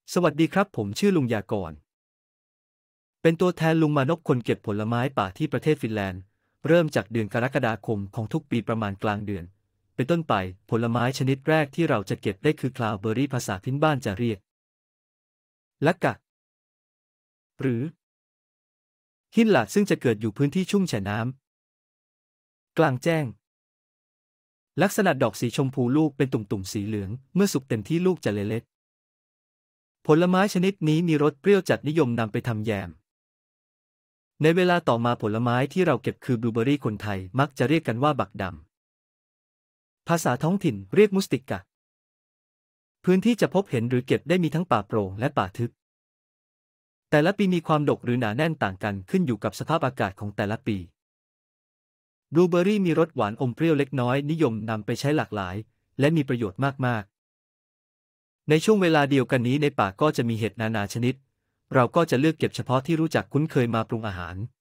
สวัสดีครับผมชื่อลุงยากรเป็นตัวแทนลุงมานพคนเก็บผลไม้ป่าที่ประเทศฟินแลนด์เริ่มจากเดือนกรกฎาคมของทุกปีประมาณกลางเดือนเป็นต้นไปผลไม้ชนิดแรกที่เราจะเก็บได้คือคลาวเบอร์รี่ภาษาพื้นบ้านจะเรียกละกะหรือหินหลาซึ่งจะเกิดอยู่พื้นที่ชุ่มแฉะน้ำกลางแจ้งลักษณะดอกสีชมพูลูกเป็นตุ่มๆสีเหลืองเมื่อสุกเต็มที่ลูกจะเล็กผลไม้ชนิดนี้มีรสเปรี้ยวจัดนิยมนำไปทำแยมในเวลาต่อมาผลไม้ที่เราเก็บคือบลูเบอร์รี่คนไทยมักจะเรียกกันว่าบักดำภาษาท้องถิ่นเรียกมุสติกะพื้นที่จะพบเห็นหรือเก็บได้มีทั้งป่าโปร่งและป่าทึบแต่ละปีมีความดกหรือหนาแน่นต่างกันขึ้นอยู่กับสภาพอากาศของแต่ละปีบลูเบอร์รี่มีรสหวานอมเปรี้ยวเล็กน้อยนิยมนำไปใช้หลากหลายและมีประโยชน์มากๆในช่วงเวลาเดียวกันนี้ในป่าก็จะมีเห็ดนานาชนิดเราก็จะเลือกเก็บเฉพาะที่รู้จักคุ้นเคยมาปรุงอาหาร